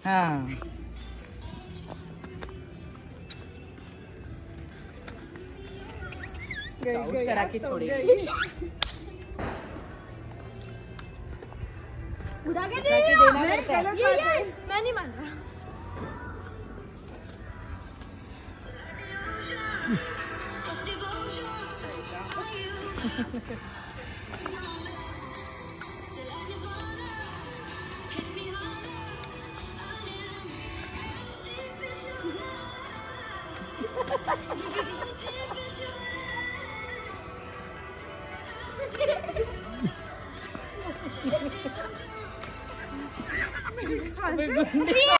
हाँ करा के छोड़ेगी। उड़ा के देना पड़ता है। ये मैं नहीं मान रहा।